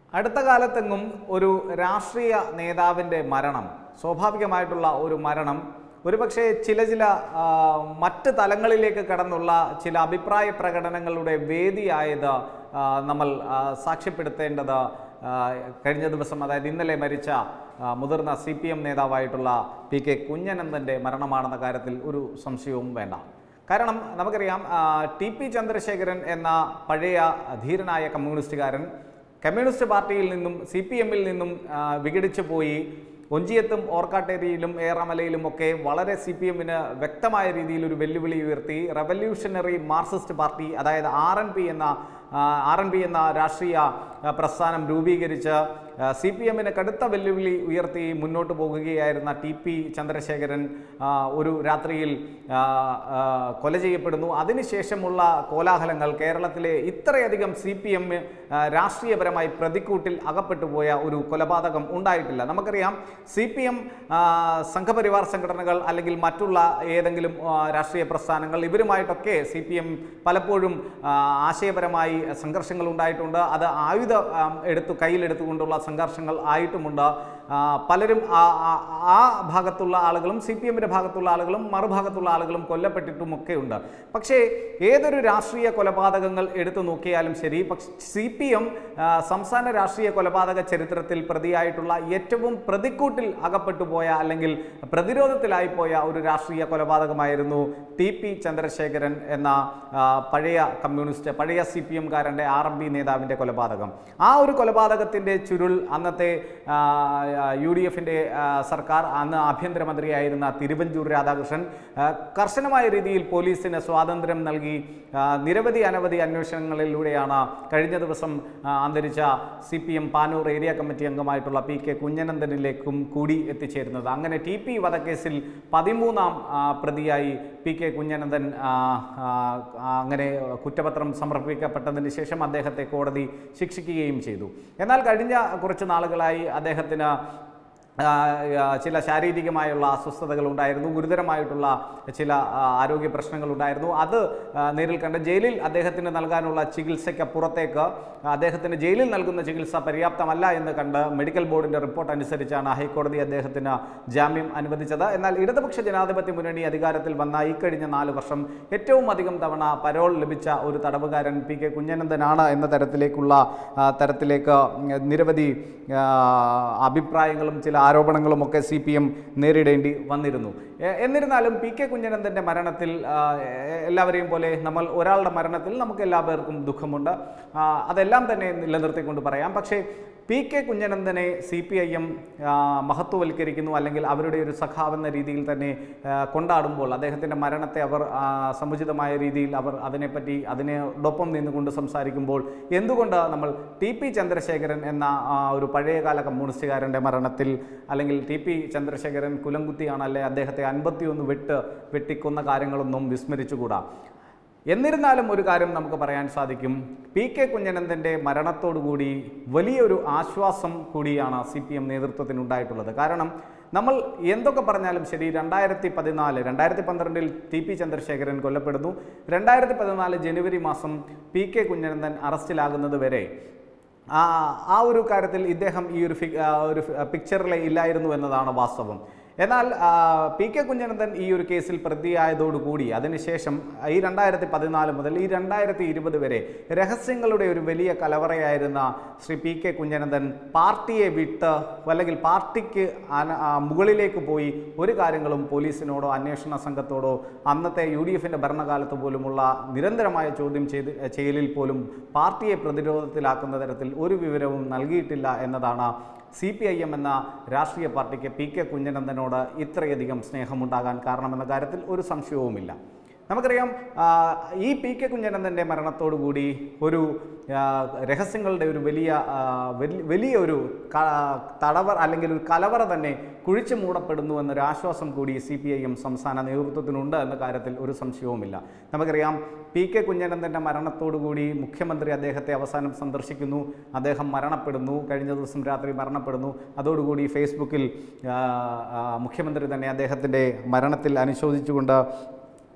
അടുത്ത കാലത്തെങ്ങും ഒരു രാഷ്ട്രീയ നേതാവിൻ്റെ മരണം, സ്വാഭാവികമായിട്ടുള്ള ഒരു മരണം, ഒരുപക്ഷെ ചില മറ്റ് തലങ്ങളിലേക്ക് കടന്നുള്ള ചില അഭിപ്രായ പ്രകടനങ്ങളുടെ വേദിയായത് നമ്മൾ സാക്ഷ്യപ്പെടുത്തേണ്ടത് കഴിഞ്ഞ ദിവസം, അതായത് ഇന്നലെ മരിച്ച മുതിർന്ന CPM നേതാവായിട്ടുള്ള PK കുഞ്ഞനന്ദൻ്റെ മരണമാണെന്ന കാര്യത്തിൽ ഒരു സംശയവും വേണ്ട. കാരണം നമുക്കറിയാം, TP ചന്ദ്രശേഖരൻ എന്ന പഴയ ധീരനായ കമ്മ്യൂണിസ്റ്റുകാരൻ കമ്മ്യൂണിസ്റ്റ് പാർട്ടിയിൽ നിന്നും CPM-ൽ നിന്നും വിഘടിച്ചു പോയി ഒഞ്ചിയത്തും ഓർക്കാട്ടേരിയിലും ഏറാമലയിലും ഒക്കെ വളരെ CPM-ന് വ്യക്തമായ രീതിയിൽ ഒരു വെല്ലുവിളി ഉയർത്തി റവല്യൂഷണറി മാർക്സിസ്റ്റ് പാർട്ടി, അതായത് RNP എന്ന രാഷ്ട്രീയ പ്രസ്ഥാനം രൂപീകരിച്ച് CPM-ന് കടുത്ത വെല്ലുവിളി ഉയർത്തി മുന്നോട്ട് പോകുകയായിരുന്ന TP ചന്ദ്രശേഖരൻ ഒരു രാത്രിയിൽ കൊല ചെയ്യപ്പെടുന്നു. അതിനുശേഷമുള്ള കോലാഹലങ്ങൾ കേരളത്തിലെ ഇത്രയധികം CPM രാഷ്ട്രീയപരമായി പ്രതിക്കൂട്ടിൽ അകപ്പെട്ടുപോയ ഒരു കൊലപാതകം ഉണ്ടായിട്ടില്ല. നമുക്കറിയാം, CPM സംഘപരിവാർ സംഘടനകൾ അല്ലെങ്കിൽ മറ്റുള്ള ഏതെങ്കിലും രാഷ്ട്രീയ പ്രസ്ഥാനങ്ങൾ, ഇവരുമായിട്ടൊക്കെ CPM പലപ്പോഴും ആശയപരമായി സംഘർഷങ്ങൾ ഉണ്ടായിട്ടുണ്ട്. അത് കയ്യിലെടുത്തുകൊണ്ടുള്ള സംഘർഷങ്ങൾ ആയിട്ടുമുണ്ട്. പലരും ആ ഭാഗത്തുള്ള ആളുകളും CPM-ന്റെ ഭാഗത്തുള്ള ആളുകളും മറുഭാഗത്തുള്ള ആളുകളും കൊല്ലപ്പെട്ടിട്ടുമൊക്കെ ഉണ്ട്. പക്ഷേ ഏതൊരു രാഷ്ട്രീയ കൊലപാതകങ്ങൾ എടുത്തു നോക്കിയാലും ശരി, CPM സംസ്ഥാന രാഷ്ട്രീയ കൊലപാതക ചരിത്രത്തിൽ പ്രതിയായിട്ടുള്ള ഏറ്റവും പ്രതിക്കൂട്ടിൽ അകപ്പെട്ടുപോയ അല്ലെങ്കിൽ പ്രതിരോധത്തിലായിപ്പോയ ഒരു രാഷ്ട്രീയ കൊലപാതകമായിരുന്നു TP ചന്ദ്രശേഖരൻ എന്ന പഴയ CPM-കാരൻ്റെ RNP നേതാവിൻ്റെ കൊലപാതകം. ആ ഒരു കൊലപാതകത്തിൻ്റെ ചുരുൾ അന്നത്തെ UDF-ന്റെ സർക്കാർ, അന്ന് ആഭ്യന്തരമന്ത്രിയായിരുന്ന തിരുവഞ്ചൂർ രാധാകൃഷ്ണൻ കർശനമായ രീതിയിൽ പോലീസിന് സ്വാതന്ത്ര്യം നൽകി അനവധി അന്വേഷണങ്ങളിലൂടെയാണ് കഴിഞ്ഞ ദിവസം അന്തരിച്ച CPM പാനൂർ ഏരിയ കമ്മിറ്റി അംഗമായിട്ടുള്ള PK കുഞ്ഞനന്ദനിലേക്കും കൂടി എത്തിച്ചേരുന്നത്. അങ്ങനെ TP വധക്കേസിൽ 13ാം പ്രതിയായി PK കുഞ്ഞനന്ദൻ അങ്ങനെ കുറ്റപത്രം സമർപ്പിക്കപ്പെട്ടതിന് ശേഷം അദ്ദേഹത്തെ കോടതി ശിക്ഷിക്കുകയും ചെയ്തു. എന്നാൽ കഴിഞ്ഞ കുറച്ച് നാളുകളായി അദ്ദേഹത്തിന് ചില ശാരീരികമായുള്ള അസ്വസ്ഥതകൾ ഉണ്ടായിരുന്നു, ഗുരുതരമായിട്ടുള്ള ചില ആരോഗ്യ പ്രശ്നങ്ങൾ ഉണ്ടായിരുന്നു. അത് നേരിൽ കണ്ട് ജയിലിൽ അദ്ദേഹത്തിന് നൽകാനുള്ള ചികിത്സയ്ക്കപ്പുറത്തേക്ക് അദ്ദേഹത്തിന് ജയിലിൽ നൽകുന്ന ചികിത്സ പര്യാപ്തമല്ല എന്ന് കണ്ട് മെഡിക്കൽ ബോർഡിൻ്റെ റിപ്പോർട്ട് അനുസരിച്ചാണ് ഹൈക്കോടതി അദ്ദേഹത്തിന് ജാമ്യം അനുവദിച്ചത്. എന്നാൽ ഇടതുപക്ഷ ജനാധിപത്യ മുന്നണി അധികാരത്തിൽ വന്ന ഇക്കഴിഞ്ഞ 4 വർഷം ഏറ്റവും അധികം തവണ പരോൾ ലഭിച്ച ഒരു തടവുകാരൻ PK കുഞ്ഞനന്ദനാണ് എന്ന തരത്തിലേക്ക് നിരവധി അഭിപ്രായങ്ങളും ചില ആരോപണങ്ങളുമൊക്കെ CPM നേരിടേണ്ടി വന്നിരുന്നു. എന്നിരുന്നാലും PK കുഞ്ഞനന്ദൻ്റെ മരണത്തിൽ എല്ലാവരെയും പോലെ ഒരാളുടെ മരണത്തിൽ നമുക്ക് എല്ലാവർക്കും ദുഃഖമുണ്ട്. അതെല്ലാം തന്നെ നിലനിർത്തിക്കൊണ്ട് പറയാം. പക്ഷേ PK കുഞ്ഞനന്ദനെ CPIM മഹത്വവൽക്കരിക്കുന്നു, അല്ലെങ്കിൽ അവരുടെ ഒരു സഖാവെന്ന രീതിയിൽ തന്നെ കൊണ്ടാടുമ്പോൾ അദ്ദേഹത്തിൻ്റെ മരണത്തെ അവർ സമുചിതമായ രീതിയിൽ അതിനോടൊപ്പം നിന്നുകൊണ്ട് സംസാരിക്കുമ്പോൾ എന്തുകൊണ്ട് നമ്മൾ TP ചന്ദ്രശേഖരൻ എന്ന ഒരു പഴയകാല കമ്മ്യൂണിസ്റ്റുകാരൻ്റെ മരണത്തിൽ, അല്ലെങ്കിൽ TP ചന്ദ്രശേഖരൻ കുലംകുത്തിയാണ്, അല്ലെ അദ്ദേഹത്തെ 51 വെട്ടിക്കൊന്ന കാര്യങ്ങളൊന്നും വിസ്മരിച്ചുകൂടാ. എന്നിരുന്നാലും ഒരു കാര്യം നമുക്ക് പറയാൻ സാധിക്കും, PK കുഞ്ഞനന്ദൻ്റെ മരണത്തോടുകൂടി വലിയൊരു ആശ്വാസം കൂടിയാണ് CPM നേതൃത്വത്തിനുണ്ടായിട്ടുള്ളത്. കാരണം നമ്മൾ എന്തൊക്കെ പറഞ്ഞാലും ശരി, 2012-ൽ TP ചന്ദ്രശേഖരൻ കൊല്ലപ്പെടുന്നു. 2014 ജനുവരി മാസം PK കുഞ്ഞനന്ദൻ അറസ്റ്റിലാകുന്നത് വരെ ആ ഒരു കാര്യത്തിൽ ഇദ്ദേഹം ഈ ഒരു പിക്ചറിലെ ഇല്ലായിരുന്നു എന്നതാണ് വാസ്തവം. എന്നാൽ PK കുഞ്ഞനന്ദൻ ഈ ഒരു കേസിൽ പ്രതിയായതോടുകൂടി അതിനുശേഷം ഈ 2014 മുതൽ ഈ 2020 വരെ രഹസ്യങ്ങളുടെ ഒരു വലിയ കലവറയായിരുന്ന ശ്രീ PK കുഞ്ഞനന്ദൻ പാർട്ടിയെ വിട്ട്, അല്ലെങ്കിൽ പാർട്ടിക്ക് മുകളിലേക്ക് പോയി ഒരു കാര്യങ്ങളും പോലീസിനോടോ അന്വേഷണ സംഘത്തോടോ അന്നത്തെ UDF-ന്റെ ഭരണകാലത്ത് പോലുമുള്ള നിരന്തരമായ ചോദ്യം ചെയ്യലിൽ പോലും പാർട്ടിയെ പ്രതിരോധത്തിലാക്കുന്ന തരത്തിൽ ഒരു വിവരവും നൽകിയിട്ടില്ല എന്നതാണ് CPIM എന്ന രാഷ്ട്രീയ പാർട്ടിക്ക് PK കുഞ്ഞനന്ദനോട് ഇത്രയധികം സ്നേഹമുണ്ടാകാൻ കാരണമെന്ന കാര്യത്തിൽ ഒരു സംശയവുമില്ല. നമുക്കറിയാം, ഈ PK കുഞ്ഞനന്ദൻ്റെ മരണത്തോടുകൂടി ഒരു രഹസ്യങ്ങളുടെ ഒരു വലിയൊരു തടവർ, അല്ലെങ്കിൽ ഒരു കലവറ തന്നെ കുഴിച്ചു മൂടപ്പെടുന്നു എന്നൊരു ആശ്വാസം കൂടി CPIM സംസ്ഥാന നേതൃത്വത്തിനുണ്ട് എന്ന കാര്യത്തിൽ ഒരു സംശയവുമില്ല. നമുക്കറിയാം, PK കുഞ്ഞനന്ദൻ്റെ മരണത്തോടുകൂടി മുഖ്യമന്ത്രി അദ്ദേഹത്തെ അവസാനം സന്ദർശിക്കുന്നു, അദ്ദേഹം മരണപ്പെടുന്നു, കഴിഞ്ഞ ദിവസം രാത്രി മരണപ്പെടുന്നു. അതോടുകൂടി ഫേസ്ബുക്കിൽ മുഖ്യമന്ത്രി തന്നെ അദ്ദേഹത്തിൻ്റെ മരണത്തിൽ അനുശോചിച്ചുകൊണ്ട്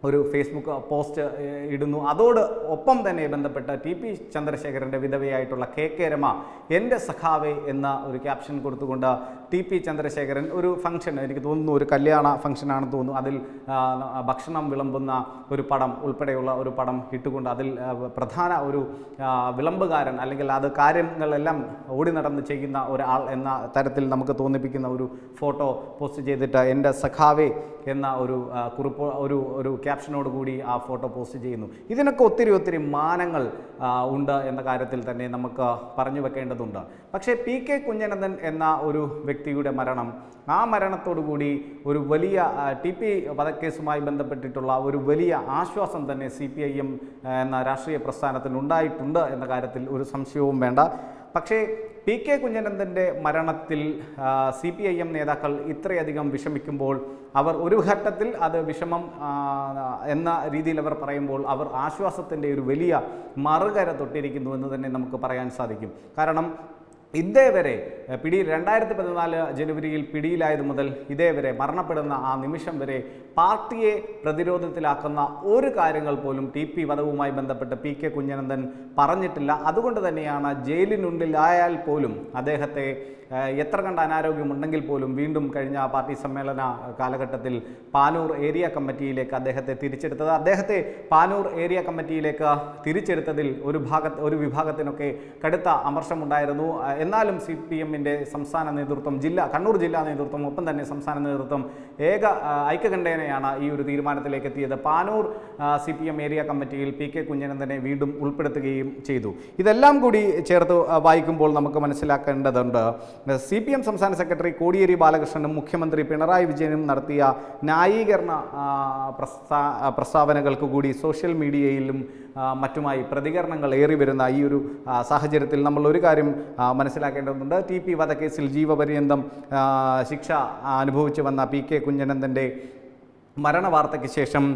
ഒരു ഫേസ്ബുക്ക് പോസ്റ്റ് ഇടുന്നു. അതോട് ഒപ്പം തന്നെ ബന്ധപ്പെട്ട TP ചന്ദ്രശേഖരൻ്റെ വിധവയായിട്ടുള്ള KK രമ എൻ്റെ സഖാവേ എന്ന ഒരു ക്യാപ്ഷൻ കൊടുത്തുകൊണ്ട് TP ചന്ദ്രശേഖരൻ ഒരു ഫംഗ്ഷൻ, എനിക്ക് തോന്നുന്നു ഒരു കല്യാണ ഫംഗ്ഷനാണെന്ന് തോന്നുന്നു, അതിൽ ഭക്ഷണം വിളമ്പുന്ന ഒരു പടം ഉൾപ്പെടെയുള്ള ഒരു പടം ഇട്ടുകൊണ്ട് അതിൽ പ്രധാന ഒരു വിളമ്പുകാരൻ അല്ലെങ്കിൽ അത് കാര്യങ്ങളെല്ലാം ഓടി നടന്ന് ചെയ്യുന്ന ഒരാൾ എന്ന തരത്തിൽ നമുക്ക് തോന്നിപ്പിക്കുന്ന ഒരു ഫോട്ടോ പോസ്റ്റ് ചെയ്തിട്ട് എൻ്റെ സഖാവേ എന്ന ഒരു കുറിപ്പ് ഒരു ക്യാപ്ഷനോട് കൂടി ആ ഫോട്ടോ പോസ്റ്റ് ചെയ്യുന്നു. ഇതിനൊക്കെ ഒത്തിരി മാനങ്ങൾ ഉണ്ട് എന്ന കാര്യത്തിൽ തന്നെ നമുക്ക് പറഞ്ഞു വെക്കേണ്ടതുണ്ട്. പക്ഷേ PK കുഞ്ഞനന്ദൻ എന്ന ഒരു വ്യക്തിയുടെ മരണം, ആ മരണത്തോടുകൂടി ഒരു വലിയ TP വധക്കേസുമായി ബന്ധപ്പെട്ടിട്ടുള്ള ഒരു വലിയ ആശ്വാസം തന്നെ CPIM എന്ന രാഷ്ട്രീയ പ്രസ്ഥാനത്തിന് ഉണ്ടായിട്ടുണ്ട് എന്ന കാര്യത്തിൽ ഒരു സംശയവും വേണ്ട. പക്ഷേ PK കുഞ്ഞനന്ദൻ്റെ മരണത്തിൽ CPIM നേതാക്കൾ ഇത്രയധികം വിഷമിക്കുമ്പോൾ, അവർ ഒരു ഘട്ടത്തിൽ അത് വിഷമം എന്ന രീതിയിൽ അവർ പറയുമ്പോൾ അവർ ആശ്വാസത്തിൻ്റെ ഒരു വലിയ മറുകര തൊട്ടിരിക്കുന്നു എന്ന് തന്നെ നമുക്ക് പറയാൻ സാധിക്കും. കാരണം ഇതേവരെ 2014 ജനുവരിയിൽ പിടിയിലായത് മുതൽ ഇതേവരെ മരണപ്പെടുന്ന ആ നിമിഷം വരെ പാർട്ടിയെ പ്രതിരോധത്തിലാക്കുന്ന ഒരു കാര്യങ്ങൾ പോലും TP വധവുമായി ബന്ധപ്പെട്ട് PK കുഞ്ഞനന്ദൻ പറഞ്ഞിട്ടില്ല. അതുകൊണ്ട് തന്നെയാണ് ജയിലിനുള്ളിലായാൽ പോലും അദ്ദേഹത്തെ എത്ര കണ്ട അനാരോഗ്യമുണ്ടെങ്കിൽ പോലും വീണ്ടും കഴിഞ്ഞ പാർട്ടി സമ്മേളന കാലഘട്ടത്തിൽ പാനൂർ ഏരിയ കമ്മിറ്റിയിലേക്ക് അദ്ദേഹത്തെ തിരിച്ചെടുത്തത്. അദ്ദേഹത്തെ പാനൂർ ഏരിയ കമ്മിറ്റിയിലേക്ക് തിരിച്ചെടുത്തതിൽ ഒരു വിഭാഗത്തിനൊക്കെ കടുത്ത അമർഷമുണ്ടായിരുന്നു. എന്നാലും CPMൻ്റെ സംസ്ഥാന നേതൃത്വം, കണ്ണൂർ ജില്ലാ നേതൃത്വം, ഒപ്പം തന്നെ സംസ്ഥാന നേതൃത്വം ഐക്യകണ്ഠേനയാണ് ഈ ഒരു തീരുമാനത്തിലേക്ക് എത്തിയത്. പാനൂർ CPM ഏരിയ കമ്മിറ്റിയിൽ PK കുഞ്ഞനന്ദനെ വീണ്ടും ഉൾപ്പെടുത്തുകയും ചെയ്തു. ഇതെല്ലാം കൂടി ചേർത്ത് വായിക്കുമ്പോൾ നമുക്ക് മനസ്സിലാക്കേണ്ടതുണ്ട്, CPM സംസ്ഥാന സെക്രട്ടറി കോടിയേരി ബാലകൃഷ്ണനും മുഖ്യമന്ത്രി പിണറായി വിജയനും നടത്തിയ ന്യായീകരണ പ്രസ്താവനകൾക്ക് കൂടി സോഷ്യൽ മീഡിയയിലും മറ്റുമായി പ്രതികരണങ്ങൾ ഏറി വരുന്ന ഈ ഒരു സാഹചര്യത്തിൽ നമ്മൾ ഒരു കാര്യം മനസ്സിലാക്കേണ്ടതുണ്ട്. TP വധക്കേസിൽ ജീവപര്യന്തം ശിക്ഷ അനുഭവിച്ചു വന്ന PK കുഞ്ഞനന്ദൻ്റെ മരണവാർത്തയ്ക്ക് ശേഷം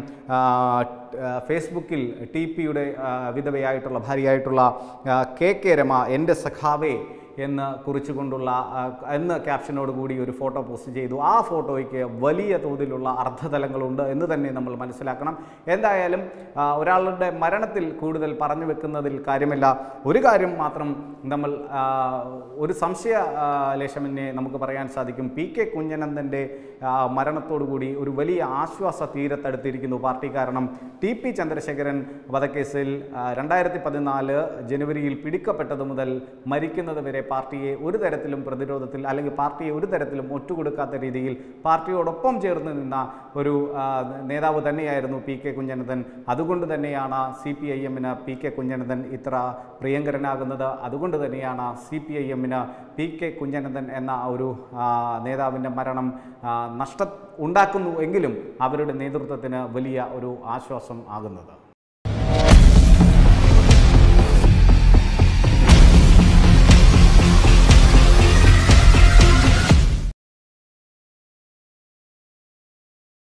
ഫേസ്ബുക്കിൽ TPയുടെ വിധവയായിട്ടുള്ള ഭാര്യയായിട്ടുള്ള KK രമ എൻ്റെ സഖാവേ എന്ന് കുറിച്ചുകൊണ്ടുള്ള ക്യാപ്ഷനോട് കൂടി ഒരു ഫോട്ടോ പോസ്റ്റ് ചെയ്തു. ആ ഫോട്ടോയ്ക്ക് വലിയ തോതിലുള്ള അർത്ഥതലങ്ങളുണ്ട് എന്ന് തന്നെ നമ്മൾ മനസ്സിലാക്കണം. എന്തായാലും ഒരാളുടെ മരണത്തിൽ കൂടുതൽ പറഞ്ഞു വെക്കുന്നതിൽ കാര്യമില്ല. ഒരു കാര്യം മാത്രം നമ്മൾ ഒരു സംശയ ലേശമെന്നെ നമുക്ക് പറയാൻ സാധിക്കും, PK കുഞ്ഞനന്ദൻ്റെ മരണത്തോടുകൂടി ഒരു വലിയ ആശ്വാസ തീരത്തടുത്തിരിക്കുന്നു പാർട്ടി. കാരണം TP ചന്ദ്രശേഖരൻ വധക്കേസിൽ 2014 ജനുവരിയിൽ പിടിക്കപ്പെട്ടത് മുതൽ മരിക്കുന്നത് വരെ പാർട്ടിയെ ഒരു തരത്തിലും പ്രതിരോധത്തിൽ അല്ലെങ്കിൽ പാർട്ടിയെ ഒരു തരത്തിലും ഒറ്റുകൊടുക്കാത്ത രീതിയിൽ പാർട്ടിയോടൊപ്പം ചേർന്ന് നിന്ന ഒരു നേതാവ് തന്നെയായിരുന്നു PK കുഞ്ഞനന്ദൻ. അതുകൊണ്ട് തന്നെയാണ് CPIMന് PK കുഞ്ഞനന്ദൻ ഇത്ര പ്രിയങ്കരനാകുന്നത്. അതുകൊണ്ട് തന്നെയാണ് CPIMന് PK കുഞ്ഞനന്ദൻ എന്ന ഒരു നേതാവിൻ്റെ മരണം ഉണ്ടാക്കുന്നു എങ്കിലും അവരുടെ നേതൃത്വത്തിന് വലിയ ഒരു ആശ്വാസം ആകുന്നത്.